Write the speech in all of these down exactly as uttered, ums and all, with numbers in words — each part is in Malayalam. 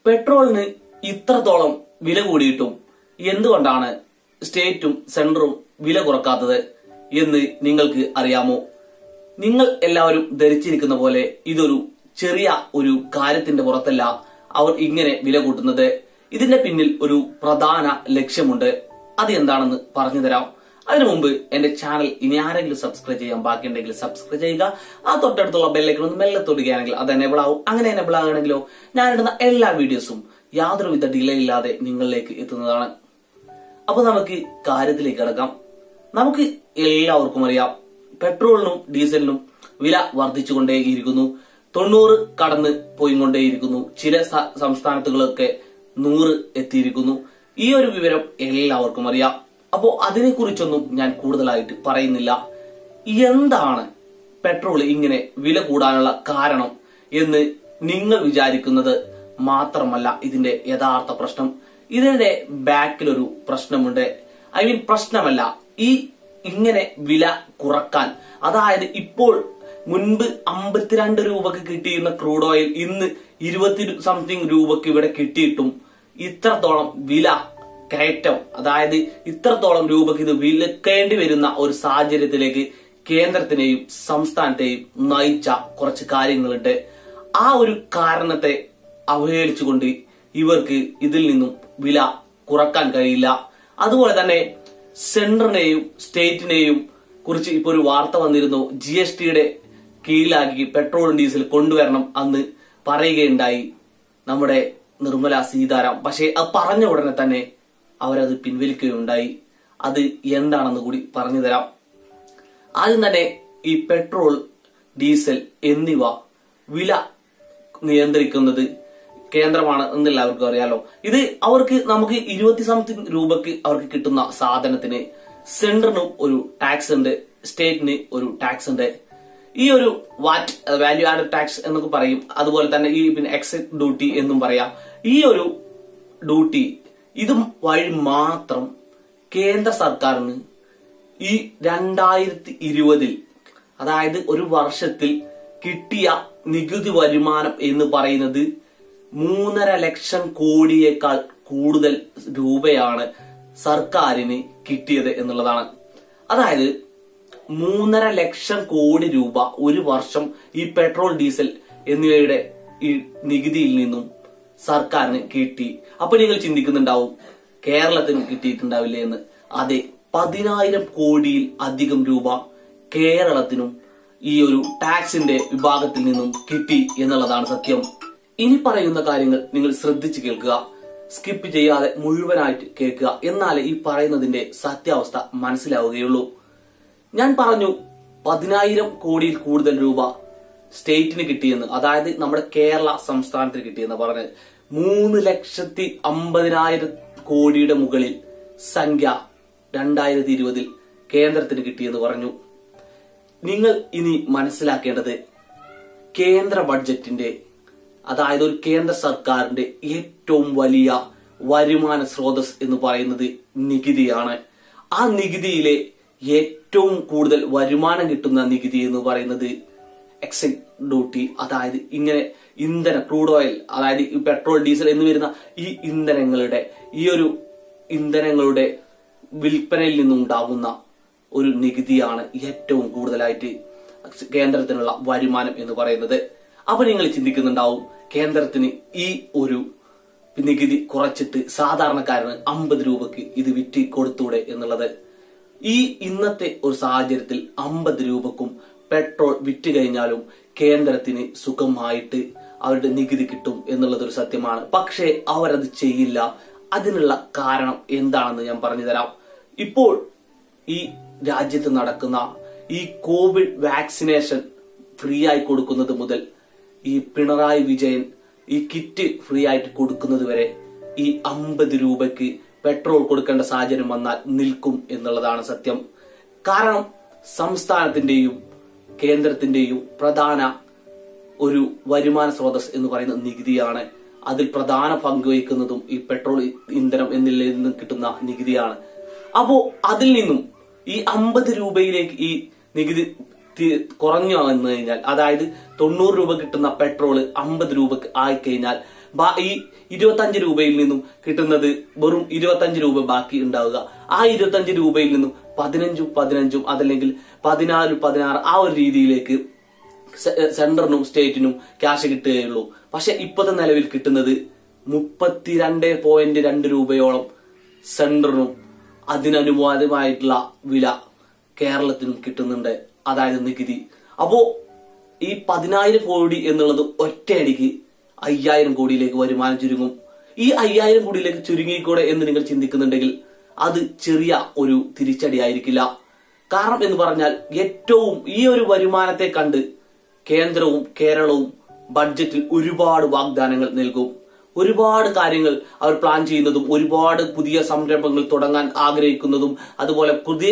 പെട്രോളിന് ഇത്രത്തോളം വില കൂടിയിട്ടും എന്തുകൊണ്ടാണ് സ്റ്റേറ്റും സെൻട്രലും വില കുറക്കാത്തത് എന്ന് നിങ്ങൾക്ക് അറിയാമോ? നിങ്ങൾ എല്ലാവരും ധരിച്ചിരിക്കുന്ന പോലെ ഇതൊരു ചെറിയ ഒരു കാര്യത്തിന്റെ പുറത്തല്ല അവർ ഇങ്ങനെ വില കൂട്ടുന്നത്. ഇതിന്റെ പിന്നിൽ ഒരു പ്രധാന ലക്ഷ്യമുണ്ട്. അത് എന്താണെന്ന് പറഞ്ഞു തരാം. അതിനു മുമ്പ് എന്റെ ചാനൽ ഇനി ആരെങ്കിലും സബ്സ്ക്രൈബ് ചെയ്യാൻ ബാക്കിയുണ്ടെങ്കിൽ സബ്സ്ക്രൈബ് ചെയ്യുക. ആ തൊട്ടടുത്തുള്ള ബെല്ലൈക്കൺ ഒന്ന് മെല്ലെ തൊടുകയാണെങ്കിൽ അത് എനേബിൾ ആവും. അങ്ങനെ എനേബിൾ ആകണമെങ്കിലോ ഞാനിടുന്ന എല്ലാ വീഡിയോസും യാതൊരുവിധ ഡിലേ ഇല്ലാതെ നിങ്ങളിലേക്ക് എത്തുന്നതാണ്. അപ്പൊ നമുക്ക് കാര്യത്തിലേക്ക് കടക്കാം. നമുക്ക് എല്ലാവർക്കും അറിയാം, പെട്രോളിനും ഡീസലിനും വില വർദ്ധിച്ചുകൊണ്ടേയിരിക്കുന്നു. തൊണ്ണൂറ് കടന്ന് പോയിക്കൊണ്ടേയിരിക്കുന്നു. ചില സംസ്ഥാനത്തുകളൊക്കെ നൂറ് എത്തിയിരിക്കുന്നു. ഈ ഒരു വിവരം എല്ലാവർക്കും അറിയാം. അപ്പോ അതിനെ കുറിച്ചൊന്നും ഞാൻ കൂടുതലായിട്ട് പറയുന്നില്ല. എന്താണ് പെട്രോൾ ഇങ്ങനെ വില കൂടാനുള്ള കാരണം എന്ന് നിങ്ങൾ വിചാരിക്കുന്നത് മാത്രമല്ല ഇതിന്റെ യഥാർത്ഥ പ്രശ്നം. ഇതിന്റെ ബാക്കിലൊരു പ്രശ്നമുണ്ട്. ഐ മീൻ പ്രശ്നമല്ല, ഈ ഇങ്ങനെ വില കുറക്കാൻ, അതായത് ഇപ്പോൾ മുൻപ് അമ്പത്തിരണ്ട് രൂപക്ക് കിട്ടിയിരുന്ന ക്രൂഡ് ഓയിൽ ഇന്ന് ഇരുപത്തി സംതിങ് രൂപക്ക് ഇവിടെ കിട്ടിയിട്ടും ഇത്രത്തോളം വില കയറ്റം, അതായത് ഇത്രത്തോളം രൂപക്ക് ഇത് വിലക്കേണ്ടി വരുന്ന ഒരു സാഹചര്യത്തിലേക്ക് കേന്ദ്രത്തിനെയും സംസ്ഥാനത്തെയും നയിച്ച കുറച്ച് കാര്യങ്ങളുണ്ട്. ആ ഒരു കാരണത്തെ അവഹേളിച്ചുകൊണ്ട് ഇവർക്ക് ഇതിൽ നിന്നും വില കുറക്കാൻ കഴിയില്ല. അതുപോലെ തന്നെ സെൻട്രലിനെയും സ്റ്റേറ്റിനെയും കുറിച്ച് ഇപ്പൊ ഒരു വാർത്ത വന്നിരുന്നു. ജി എസ് ടിയുടെ കീഴിലാക്കി പെട്രോളും ഡീസൽ കൊണ്ടുവരണം അന്ന് പറയുകയുണ്ടായി നമ്മുടെ നിർമ്മല സീതാരാം. പക്ഷെ അത് പറഞ്ഞ ഉടനെ തന്നെ അവരത് പിൻവലിക്കുകയുണ്ടായി. അത് എന്താണെന്ന് കൂടി പറഞ്ഞു തരാം. ആദ്യം തന്നെ ഈ പെട്രോൾ, ഡീസൽ എന്നിവ വില നിയന്ത്രിക്കുന്നത് കേന്ദ്രമാണ് എന്ന് എല്ലാവർക്കും അറിയാലോ. ഇത് അവർക്ക് നമുക്ക് ഇരുപത്തി സംതിങ് രൂപക്ക് അവർക്ക് കിട്ടുന്ന സാധനത്തിന് സെൻട്രലിനും ഒരു ടാക്സ് ഉണ്ട്, സ്റ്റേറ്റിന് ഒരു ടാക്സ് ഉണ്ട്. ഈ ഒരു വാറ്റ് വാല്യൂ ആഡഡ് ടാക്സ് എന്നൊക്കെ പറയും. അതുപോലെ തന്നെ ഈ പിന്നെ എക്സൈസ് ഡ്യൂട്ടി എന്നും പറയാം. ഈ ഒരു ഡ്യൂട്ടി ഇതും വഴി മാത്രം കേന്ദ്ര സർക്കാരിന് ഈ രണ്ടായിരത്തി ഇരുപതിൽ അതായത് ഒരു വർഷത്തിൽ കിട്ടിയ നികുതി വരുമാനം എന്ന് പറയുന്നത് മൂന്നര ലക്ഷം കോടിയേക്കാൾ കൂടുതൽ രൂപയാണ് സർക്കാരിന് കിട്ടിയത് എന്നുള്ളതാണ്. അതായത് മൂന്നര ലക്ഷം കോടി രൂപ ഒരു വർഷം ഈ പെട്രോൾ, ഡീസൽ എന്നിവയുടെ ഈ നികുതിയിൽ നിന്നും സർക്കാരിന് കിട്ടി. അപ്പൊ നിങ്ങൾ ചിന്തിക്കുന്നുണ്ടാവും കേരളത്തിന് കിട്ടിയിട്ടുണ്ടാവില്ലേ എന്ന്. അതെ, പതിനായിരം കോടിയിൽ അധികം രൂപ കേരളത്തിനും ഈ ഒരു ടാക്സിന്റെ വിഭാഗത്തിൽ നിന്നും കിട്ടി എന്നുള്ളതാണ് സത്യം. ഇനി പറയുന്ന കാര്യങ്ങൾ നിങ്ങൾ ശ്രദ്ധിച്ചു കേൾക്കുക, സ്കിപ്പ് ചെയ്യാതെ മുഴുവനായിട്ട് കേൾക്കുക. എന്നാലേ ഈ പറയുന്നതിന്റെ സത്യാവസ്ഥ മനസ്സിലാവുകയുള്ളൂ. ഞാൻ പറഞ്ഞു പതിനായിരം കോടിയിൽ കൂടുതൽ രൂപ സ്റ്റേറ്റിന് കിട്ടിയെന്ന്, അതായത് നമ്മുടെ കേരള സംസ്ഥാനത്തിന് കിട്ടിയെന്ന് പറഞ്ഞത് മൂന്ന് ലക്ഷത്തി അമ്പതിനായിരം കോടിയുടെ മുകളിൽ സംഖ്യ രണ്ടായിരത്തി ഇരുപതിൽ കേന്ദ്രത്തിന് കിട്ടിയെന്ന് പറഞ്ഞു. നിങ്ങൾ ഇനി മനസ്സിലാക്കേണ്ടത് കേന്ദ്ര ബഡ്ജറ്റിന്റെ, അതായത് ഒരു കേന്ദ്ര സർക്കാരിന്റെ ഏറ്റവും വലിയ വരുമാന സ്രോതസ് എന്ന് പറയുന്നത് നികുതിയാണ്. ആ നികുതിയിലെ ഏറ്റവും കൂടുതൽ വരുമാനം കിട്ടുന്ന നികുതി എന്ന് പറയുന്നത് എക്സൈസ് ഡ്യൂട്ടി, അതായത് ഇങ്ങനെ ഇന്ധന ക്രൂഡ് ഓയിൽ, അതായത് പെട്രോൾ, ഡീസൽ എന്ന് വരുന്ന ഈ ഇന്ധനങ്ങളുടെ ഈ ഒരു ഇന്ധനങ്ങളുടെ വിൽപ്പനയിൽ നിന്നുണ്ടാകുന്ന ഒരു നികുതിയാണ് ഏറ്റവും കൂടുതലായിട്ട് കേന്ദ്രത്തിനുള്ള വരുമാനം എന്ന് പറയുന്നത്. അപ്പൊ നിങ്ങൾ ചിന്തിക്കുന്നുണ്ടാവും കേന്ദ്രത്തിന് ഈ ഒരു നികുതി കുറച്ചിട്ട് സാധാരണക്കാരന് അമ്പത് രൂപക്ക് ഇത് വിറ്റ് കൊടുത്തൂടെ എന്നുള്ളത്. ഈ ഇന്നത്തെ ഒരു സാഹചര്യത്തിൽ അമ്പത് രൂപക്കും പെട്രോൾ വിറ്റ് കഴിഞ്ഞാലും കേന്ദ്രത്തിന് സുഖമായിട്ട് അവരുടെ നികുതി കിട്ടും എന്നുള്ളത് ഒരു സത്യമാണ്. പക്ഷേ അവരത് ചെയ്യില്ല. അതിനുള്ള കാരണം എന്താണെന്ന് ഞാൻ പറഞ്ഞു തരാം. ഇപ്പോൾ ഈ രാജ്യത്ത് നടക്കുന്ന ഈ കോവിഡ് വാക്സിനേഷൻ ഫ്രീ ആയി കൊടുക്കുന്നത് മുതൽ ഈ പിണറായി വിജയൻ ഈ കിറ്റ് ഫ്രീ ആയിട്ട് കൊടുക്കുന്നത് വരെ ഈ അമ്പത് രൂപയ്ക്ക് പെട്രോൾ കൊടുക്കേണ്ട സാഹചര്യം വന്നാൽ നിൽക്കും എന്നുള്ളതാണ് സത്യം. കാരണം സംസ്ഥാനത്തിന്റെയും കേന്ദ്രത്തിന്റെയും പ്രധാന ഒരു വരുമാന സ്രോതസ് എന്ന് പറയുന്ന നികുതിയാണ്. അതിൽ പ്രധാന പങ്ക് വഹിക്കുന്നതും ഈ പെട്രോൾ, ഇന്ധനം എന്നിൽ നിന്നും കിട്ടുന്ന നികുതിയാണ്. അപ്പോ അതിൽ നിന്നും ഈ അമ്പത് രൂപയിലേക്ക് ഈ നികുതി കുറഞ്ഞു വന്നു കഴിഞ്ഞാൽ, അതായത് തൊണ്ണൂറ് രൂപ കിട്ടുന്ന പെട്രോള് അമ്പത് രൂപക്ക് ആയിക്കഴിഞ്ഞാൽ ഈ ഇരുപത്തി അഞ്ച് രൂപയിൽ നിന്നും കിട്ടുന്നത് വെറും ഇരുപത്തഞ്ച് രൂപ ബാക്കി ഉണ്ടാവുക. ആ ഇരുപത്തഞ്ച് രൂപയിൽ നിന്നും പതിനഞ്ചും പതിനഞ്ചും അതല്ലെങ്കിൽ പതിനാല് പതിനാറ് ആ ഒരു രീതിയിലേക്ക് സെൻട്രലിനും സ്റ്റേറ്റിനും ക്യാഷ് കിട്ടുകയുള്ളൂ. പക്ഷെ ഇപ്പോഴത്തെ നിലവിൽ കിട്ടുന്നത് മുപ്പത്തിരണ്ട് പോയിന്റ് രണ്ട് രൂപയോളം സെൻട്രലിനും അതിനനുവാദമായിട്ടുള്ള വില കേരളത്തിനും കിട്ടുന്നുണ്ട്, അതായത് നികുതി. അപ്പോ ഈ പതിനായിരം കോടി എന്നുള്ളത് ഒറ്റയടിക്ക് അയ്യായിരം കോടിയിലേക്ക് വരുമാനം ചുരുങ്ങും. ഈ അയ്യായിരം കോടിയിലേക്ക് ചുരുങ്ങിക്കൂടെ എന്ന് നിങ്ങൾ ചിന്തിക്കുന്നുണ്ടെങ്കിൽ അത് ചെറിയ ഒരു തിരിച്ചടി ആയിരിക്കില്ല. കാരണം എന്ന് പറഞ്ഞാൽ ഏറ്റവും ഈ ഒരു വരുമാനത്തെ കണ്ട് കേന്ദ്രവും കേരളവും ബഡ്ജറ്റിൽ ഒരുപാട് വാഗ്ദാനങ്ങൾ നൽകും. ഒരുപാട് കാര്യങ്ങൾ അവർ പ്ലാൻ ചെയ്യുന്നതും ഒരുപാട് പുതിയ സംരംഭങ്ങൾ തുടങ്ങാൻ ആഗ്രഹിക്കുന്നതും അതുപോലെ പുതിയ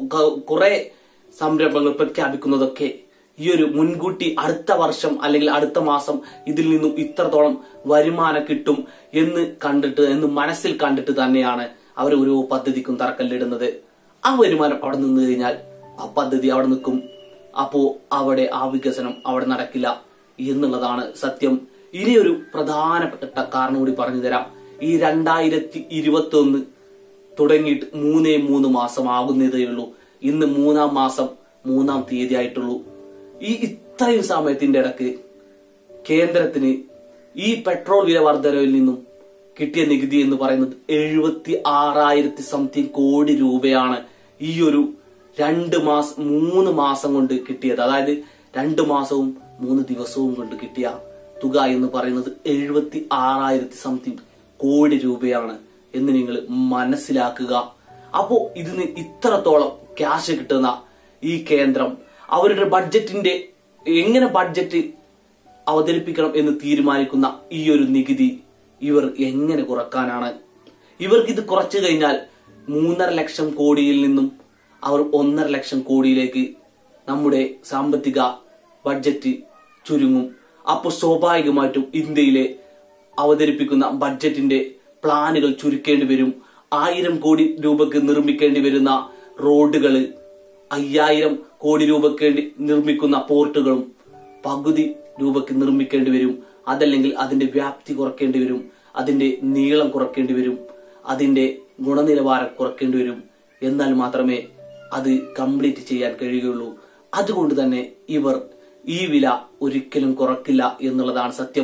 കുറെ സംരംഭങ്ങൾ പ്രഖ്യാപിക്കുന്നതൊക്കെ ഈ ഒരു മുൻകൂട്ടി അടുത്ത വർഷം അല്ലെങ്കിൽ അടുത്ത മാസം ഇതിൽ നിന്നും ഇത്രത്തോളം വരുമാനം കിട്ടും എന്ന് കണ്ടിട്ട് എന്ന് മനസ്സിൽ കണ്ടിട്ട് തന്നെയാണ് അവർ ഓരോ പദ്ധതിക്കും തറക്കല്ലിടുന്നത്. ആ വരുമാനം അവിടെ നിന്ന് കഴിഞ്ഞാൽ ആ പദ്ധതി അവിടെ നിൽക്കും. അപ്പോ അവിടെ ആ വികസനം അവിടെ നടക്കില്ല എന്നുള്ളതാണ് സത്യം. ഇനിയൊരു പ്രധാനപ്പെട്ട കാരണം കൂടി പറഞ്ഞു തരാം. ഈ രണ്ടായിരത്തി ഇരുപത്തി ഒന്ന് തുടങ്ങിയിട്ട് മൂന്നേ മൂന്ന് മാസം ആകുന്നതേ ഉള്ളൂ. ഇന്ന് മൂന്നാം മാസം മൂന്നാം തീയതി ആയിട്ടുള്ളൂ. ഈ ഇത്രയും സമയത്തിന്റെ ഇടക്ക് കേന്ദ്രത്തിന് ഈ പെട്രോൾ വില വർധനവിൽ നിന്നും കിട്ടിയ നികുതി എന്ന് പറയുന്നത് എഴുപത്തി ആറായിരത്തി സംതിങ് കോടി രൂപയാണ് ഈ ഒരു രണ്ട് മാസം മൂന്ന് മാസം കൊണ്ട് കിട്ടിയത്. അതായത് രണ്ടു മാസവും മൂന്ന് ദിവസവും കൊണ്ട് കിട്ടിയ തുക എന്ന് പറയുന്നത് എഴുപത്തി ആറായിരത്തി സംതിങ് കോടി രൂപയാണ് എന്ന് നിങ്ങൾ മനസ്സിലാക്കുക. അപ്പോ ഇതിന് ഇത്രത്തോളം ക്യാഷ് കിട്ടുന്ന ഈ കേന്ദ്രം അവരുടെ ബഡ്ജറ്റിന്റെ എങ്ങനെ ബഡ്ജറ്റ് അവതരിപ്പിക്കണം എന്ന് തീരുമാനിക്കുന്ന ഈ ഒരു നികുതി ഇവർ എങ്ങനെ കുറക്കാനാണ്? ഇവർക്ക് ഇത് കുറച്ചു കഴിഞ്ഞാൽ മൂന്നര ലക്ഷം കോടിയിൽ നിന്നും അവർ ഒന്നര ലക്ഷം കോടിയിലേക്ക് നമ്മുടെ സാമ്പത്തിക ബഡ്ജറ്റ് ചുരുങ്ങും. അപ്പോൾ സ്വാഭാവികമായിട്ടും ഇന്ത്യയിലെ അവതരിപ്പിക്കുന്ന ബഡ്ജറ്റിന്റെ പ്ലാനുകൾ ചുരുക്കേണ്ടി വരും. ആയിരം കോടി രൂപക്ക് നിർമ്മിക്കേണ്ടി വരുന്ന റോഡുകള് അയ്യായിരം കോടി രൂപക്ക് നിർമ്മിക്കുന്ന പോർട്ടുകളും പകുതി രൂപക്ക് നിർമ്മിക്കേണ്ടി വരും. അതല്ലെങ്കിൽ അതിന്റെ വ്യാപ്തി കുറയ്ക്കേണ്ടി വരും, അതിന്റെ നീളം കുറയ്ക്കേണ്ടി വരും, അതിന്റെ ഗുണനിലവാരം കുറയ്ക്കേണ്ടി വരും. എന്നാൽ മാത്രമേ അത് കംപ്ലീറ്റ് ചെയ്യാൻ കഴിയുകയുള്ളൂ. അതുകൊണ്ട് തന്നെ ഇവർ ഈ വില ഒരിക്കലും കുറക്കില്ല എന്നുള്ളതാണ് സത്യം.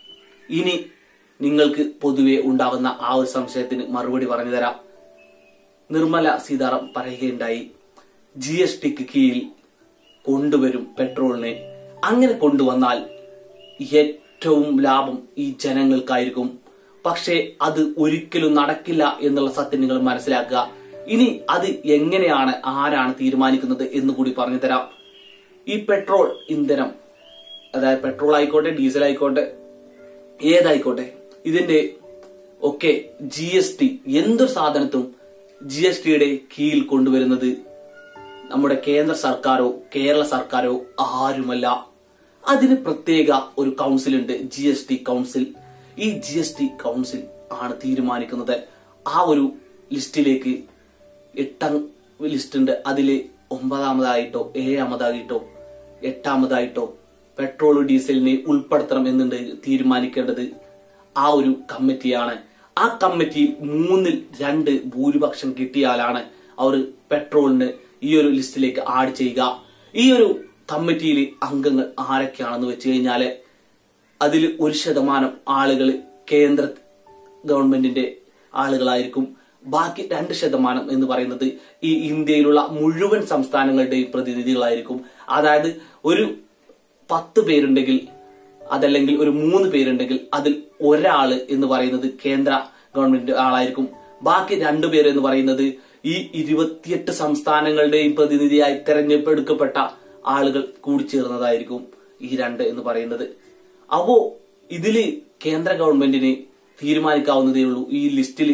ഇനി നിങ്ങൾക്ക് പൊതുവെ ഉണ്ടാകുന്ന ആ ഒരു സംശയത്തിന് മറുപടി പറഞ്ഞു തരാം. നിർമ്മല സീതാറാം പറയുകയുണ്ടായി, ജി എസ് ടിക്ക് കീഴിൽ കൊണ്ടുവരും പെട്രോളിനെ. അങ്ങനെ കൊണ്ടുവന്നാൽ ഏറ്റവും ലാഭം ഈ ജനങ്ങൾക്കായിരിക്കും. പക്ഷെ അത് ഒരിക്കലും നടക്കില്ല എന്നുള്ള സത്യം നിങ്ങൾ മനസ്സിലാക്കുക. ഇനി അത് എങ്ങനെയാണ്, ആരാണ് തീരുമാനിക്കുന്നത് എന്ന് കൂടി പറഞ്ഞു തരാം. ഈ പെട്രോൾ ഇന്ധനം, അതായത് പെട്രോൾ ആയിക്കോട്ടെ ഡീസൽ ആയിക്കോട്ടെ ഏതായിക്കോട്ടെ, ഇതിന്റെ ഒക്കെ ജി എസ് ടി എന്തൊരു സാധനത്തും ജി എസ് ടിയുടെ കീഴിൽ കൊണ്ടുവരുന്നത് നമ്മുടെ കേന്ദ്ര സർക്കാരോ കേരള സർക്കാരോ ആരുമല്ല. അതിന് പ്രത്യേക ഒരു കൗൺസിൽ ഉണ്ട്, ജി എസ് ടി കൗൺസിൽ. ഈ ജി എസ് ടി കൗൺസിൽ ആണ് തീരുമാനിക്കുന്നത്. ആ ഒരു ലിസ്റ്റിലേക്ക് എട്ടാം ലിസ്റ്റ് ഉണ്ട്. അതില് ഒമ്പതാമതായിട്ടോ ഏഴാമതായിട്ടോ എട്ടാമതായിട്ടോ പെട്രോൾ ഡീസലിനെ ഉൾപ്പെടുത്തണം എന്നുണ്ട് തീരുമാനിക്കേണ്ടത് ആ ഒരു കമ്മിറ്റിയാണ്. ആ കമ്മിറ്റിയിൽ മൂന്നിൽ രണ്ട് ഭൂരിപക്ഷം കിട്ടിയാലാണ് അവർ പെട്രോളിന് ഈ ഒരു ലിസ്റ്റിലേക്ക് ആഡ് ചെയ്യുക. ഈ ഒരു കമ്മിറ്റിയിൽ അംഗങ്ങൾ ആരൊക്കെയാണെന്ന് വെച്ച് കഴിഞ്ഞാല് അതിൽ ഒരു ശതമാനം ആളുകൾ കേന്ദ്ര ഗവൺമെന്റിന്റെ ആളുകളായിരിക്കും. ബാക്കി രണ്ട് ശതമാനം എന്ന് പറയുന്നത് ഈ ഇന്ത്യയിലുള്ള മുഴുവൻ സംസ്ഥാനങ്ങളുടെയും പ്രതിനിധികളായിരിക്കും. അതായത് ഒരു പത്ത് പേരുണ്ടെങ്കിൽ അതല്ലെങ്കിൽ ഒരു മൂന്ന് പേരുണ്ടെങ്കിൽ അതിൽ ഒരാള് എന്ന് പറയുന്നത് കേന്ദ്ര ഗവൺമെന്റ് ആളായിരിക്കും. ബാക്കി രണ്ടുപേർ എന്ന് പറയുന്നത് ഈ ഇരുപത്തിയെട്ട് സംസ്ഥാനങ്ങളുടെയും പ്രതിനിധിയായി തെരഞ്ഞെടുക്കപ്പെട്ട ആളുകൾ കൂടിച്ചേർന്നതായിരിക്കും ഈ രണ്ട് എന്ന് പറയുന്നത്. അപ്പോ ഇതില് കേന്ദ്ര ഗവൺമെന്റിന് തീരുമാനിക്കാവുന്നതേ ഉള്ളൂ. ഈ ലിസ്റ്റിൽ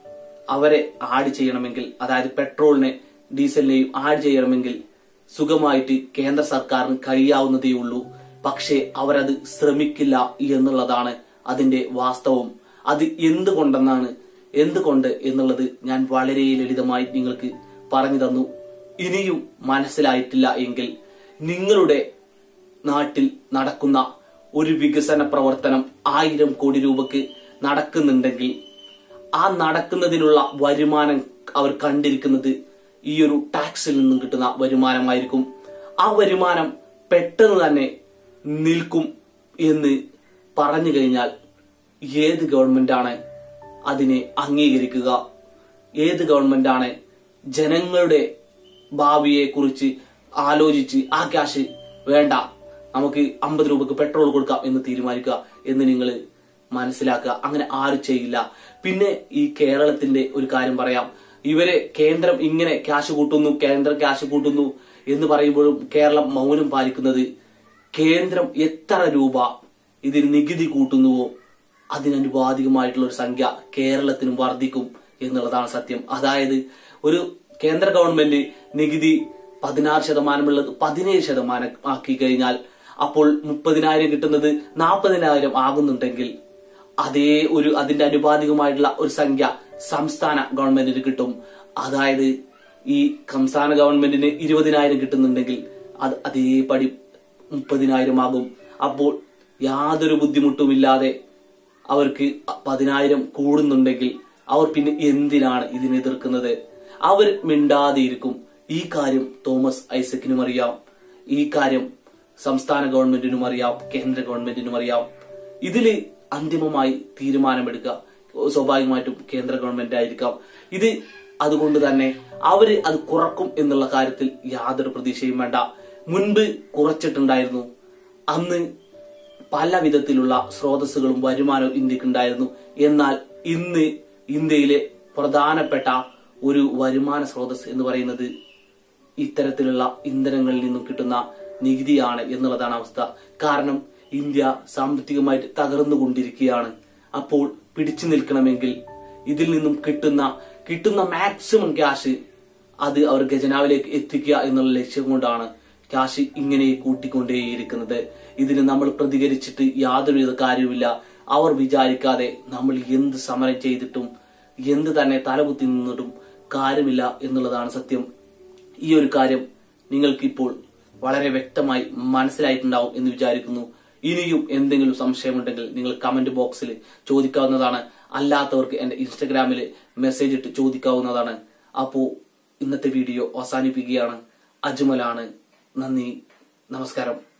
അവരെ ആഡ് ചെയ്യണമെങ്കിൽ, അതായത് പെട്രോളിനെ ഡീസലിനെയും ആഡ് ചെയ്യണമെങ്കിൽ സുഖമായിട്ട് കേന്ദ്ര സർക്കാരിന് കഴിയാവുന്നതേ ഉള്ളൂ. പക്ഷെ അവരത് ശ്രമിക്കില്ല എന്നുള്ളതാണ് അതിന്റെ വാസ്തവം. അത് എന്തുകൊണ്ടെന്നാണ് എന്തുകൊണ്ട് എന്നുള്ളത് ഞാൻ വളരെ ലളിതമായി നിങ്ങൾക്ക് പറഞ്ഞു തന്നു. ഇനിയും മനസ്സിലായിട്ടില്ല എങ്കിൽ നിങ്ങളുടെ നാട്ടിൽ നടക്കുന്ന ഒരു വികസന പ്രവർത്തനം ആയിരം കോടി രൂപക്ക് നടക്കുന്നുണ്ടെങ്കിൽ ആ നടക്കുന്നതിനുള്ള വരുമാനം അവർ കണ്ടിരിക്കുന്നത് ഈ ഒരു ടാക്സിൽ നിന്നും കിട്ടുന്ന വരുമാനമായിരിക്കും. ആ വരുമാനം പെട്ടെന്ന് തന്നെ നിൽക്കും എന്ന് പറഞ്ഞു കഴിഞ്ഞാൽ ഏത് ഗവൺമെന്റാണ് അതിനെ അംഗീകരിക്കുക? ഏത് ഗവൺമെന്റാണ് ജനങ്ങളുടെ ഭാവിയെ കുറിച്ച് ആലോചിച്ച് ആ ക്യാഷ് വേണ്ട, നമുക്ക് അമ്പത് രൂപക്ക് പെട്രോൾ കൊടുക്കാം എന്ന് തീരുമാനിക്കുക എന്ന് നിങ്ങൾ മനസ്സിലാക്കുക. അങ്ങനെ ആരും ചെയ്യില്ല. പിന്നെ ഈ കേരളത്തിന്റെ ഒരു കാര്യം പറയാം. ഇവരെ കേന്ദ്രം ഇങ്ങനെ ക്യാഷ് കൂട്ടുന്നു, കേന്ദ്രം ക്യാഷ് കൂട്ടുന്നു എന്ന് പറയുമ്പോഴും കേരളം മൗനം പാലിക്കുന്നത്, കേന്ദ്രം എത്ര രൂപ ഇതിന് നികുതി കൂട്ടുന്നുവോ അതിനനുപാതികമായിട്ടുള്ള ഒരു സംഖ്യ കേരളത്തിനും വർദ്ധിക്കും എന്നുള്ളതാണ് സത്യം. അതായത് ഒരു കേന്ദ്ര ഗവൺമെന്റ് നികുതി പതിനാറ് ശതമാനമുള്ളത് പതിനേഴ് ശതമാനം ആക്കി കഴിഞ്ഞാൽ അപ്പോൾ മുപ്പതിനായിരം കിട്ടുന്നത് നാൽപ്പതിനായിരം ആകുന്നുണ്ടെങ്കിൽ അതേ ഒരു അതിന്റെ അനുപാതികമായിട്ടുള്ള ഒരു സംഖ്യ സംസ്ഥാന ഗവൺമെന്റിന് കിട്ടും. അതായത് ഈ സംസ്ഥാന ഗവൺമെന്റിന് ഇരുപതിനായിരം കിട്ടുന്നുണ്ടെങ്കിൽ അത് അതേപടി മുപ്പതിനായിരം ആകും. അപ്പോൾ യാതൊരു ബുദ്ധിമുട്ടുമില്ലാതെ അവർക്ക് പതിനായിരം കൂടുന്നുണ്ടെങ്കിൽ അവർ പിന്നെ എന്തിനാണ് ഇതിനെ എതിർക്കുന്നത്? അവർ മിണ്ടാതെയിരിക്കും. ഈ കാര്യം തോമസ് ഐസക്കിനും അറിയാം, ഈ കാര്യം സംസ്ഥാന ഗവൺമെന്റിനും അറിയാം, കേന്ദ്ര ഗവൺമെന്റിനും അറിയാം. ഇതില് അന്തിമമായി തീരുമാനമെടുക്കുക സ്വാഭാവികമായിട്ടും കേന്ദ്ര ഗവൺമെന്റ് ആയിരിക്കാം. ഇത് അതുകൊണ്ട് തന്നെ അവര് അത് കുറക്കും എന്നുള്ള കാര്യത്തിൽ യാതൊരു പ്രതീക്ഷയും വേണ്ട. മുൻപ് കുറച്ചിട്ടുണ്ടായിരുന്നു. അന്ന് പല വിധത്തിലുള്ള സ്രോതസ്സുകളും വരുമാനവും ഇന്ത്യക്കുണ്ടായിരുന്നു. എന്നാൽ ഇന്ന് ഇന്ത്യയിലെ പ്രധാനപ്പെട്ട ഒരു വരുമാന സ്രോതസ് എന്ന് പറയുന്നത് ഇത്തരത്തിലുള്ള ഇന്ധനങ്ങളിൽ നിന്നും കിട്ടുന്ന നികുതിയാണ് എന്നുള്ളതാണ് അവസ്ഥ. കാരണം ഇന്ത്യ സാമ്പത്തികമായിട്ട് തകർന്നുകൊണ്ടിരിക്കുകയാണ്. അപ്പോൾ പിടിച്ചു നിൽക്കണമെങ്കിൽ ഇതിൽ നിന്നും കിട്ടുന്ന കിട്ടുന്ന മാക്സിമം ക്യാഷ് അത് അവർ ഖജനാവിലേക്ക് എത്തിക്കുക എന്നുള്ള ലക്ഷ്യം കൊണ്ടാണ് ക്യാഷ് ഇങ്ങനെ കൂട്ടിക്കൊണ്ടേയിരിക്കുന്നത്. ഇതിന് നമ്മൾ പ്രതികരിച്ചിട്ട് യാതൊരുവിധ കാര്യവുമില്ല. അവർ വിചാരിക്കാതെ നമ്മൾ എന്ത് സമരം ചെയ്തിട്ടും എന്ത് തന്നെ തലകുത്തി നിന്നിട്ടും കാര്യമില്ല എന്നുള്ളതാണ് സത്യം. ഈ ഒരു കാര്യം നിങ്ങൾക്കിപ്പോൾ വളരെ വ്യക്തമായി മനസ്സിലായിട്ടുണ്ടാവും എന്ന് വിചാരിക്കുന്നു. ഇനിയും എന്തെങ്കിലും സംശയമുണ്ടെങ്കിൽ നിങ്ങൾ കമന്റ് ബോക്സിൽ ചോദിക്കാവുന്നതാണ്. അല്ലാത്തവർക്ക് എന്റെ ഇൻസ്റ്റഗ്രാമിൽ മെസ്സേജ് ഇട്ട് ചോദിക്കാവുന്നതാണ്. അപ്പോ ഇന്നത്തെ വീഡിയോ അവസാനിപ്പിക്കുകയാണ്. അജ്മലാണ്. നന്ദി, നമസ്കാരം.